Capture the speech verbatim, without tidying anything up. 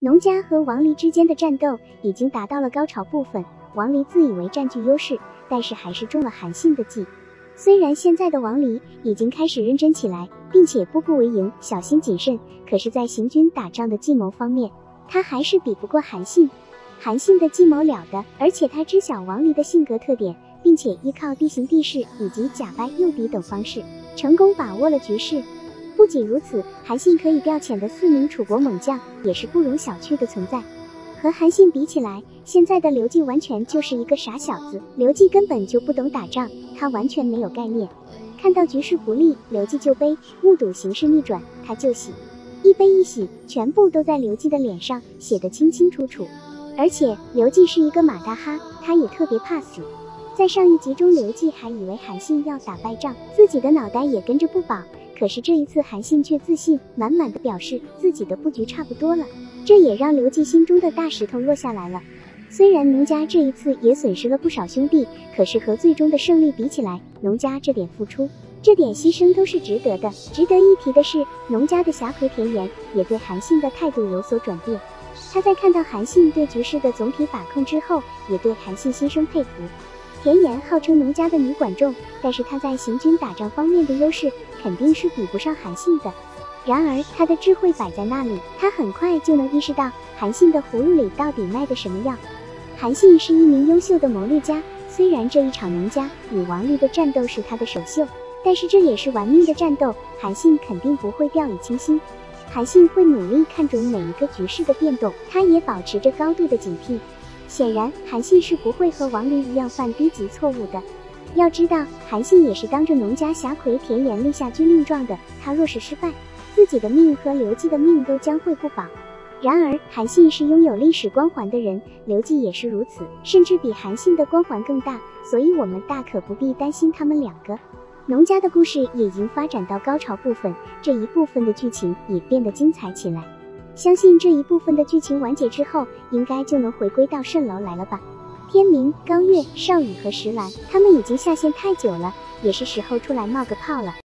农家和王离之间的战斗已经达到了高潮部分，王离自以为占据优势，但是还是中了韩信的计。虽然现在的王离已经开始认真起来，并且步步为营，小心谨慎，可是在行军打仗的计谋方面，他还是比不过韩信。韩信的计谋了得，而且他知晓王离的性格特点，并且依靠地形地势以及假扮诱敌等方式，成功把握了局势。不仅如此，韩信可以调遣的四名楚国猛将也是不容小觑的存在。和韩信比起来，现在的刘季完全就是一个傻小子。刘季根本就不懂打仗，他完全没有概念。看到局势不利，刘季就悲；目睹形势逆转，他就喜。一悲一喜，全部都在刘季的脸上写得清清楚楚。而且刘季是一个马大哈，他也特别怕死。在上一集中，刘季还以为韩信要打败仗，自己的脑袋也跟着不保。可是这一次韩信却自信满满的表示自己的布局差不多了，这也让刘季心中的大石头落下来了。虽然农家这一次也损失了不少兄弟，可是和最终的胜利比起来，农家这点付出，这点牺牲都是值得的。值得一提的是，农家的侠魁田延也对韩信的态度有所转变。他在看到韩信对局势的总体把控之后，也对韩信心生佩服。田延号称农家的女管仲，但是他在行军打仗方面的优势肯定是比不上韩信的。然而他的智慧摆在那里，他很快就能意识到韩信的葫芦里到底卖的什么药。韩信是一名优秀的谋略家，虽然这一场农家与王离的战斗是他的首秀，但是这也是玩命的战斗，韩信肯定不会掉以轻心。韩信会努力看准每一个局势的变动，他也保持着高度的警惕。显然，韩信是不会和王离一样犯低级错误的。要知道，韩信也是当着农家侠魁田延立下军令状的，他若是失败，自己的命和刘季的命都将会不保。然而，韩信是拥有历史光环的人，刘季也是如此，甚至比韩信的光环更大，所以我们大可不必担心他们两个。农家的故事也已经发展到高潮部分，这一部分的剧情也变得精彩起来。相信这一部分的剧情完结之后，应该就能回归到蜃楼来了吧。天明、高月、邵羽和石兰，他们已经下线太久了，也是时候出来冒个泡了。